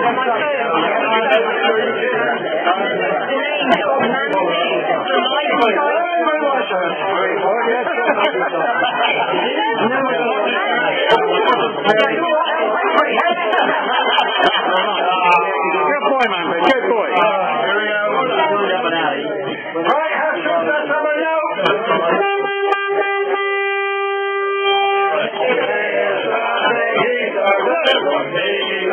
Good boy, man. Good boy. Here we go. Right, have some that somebody else. Yes, I think he's a good one.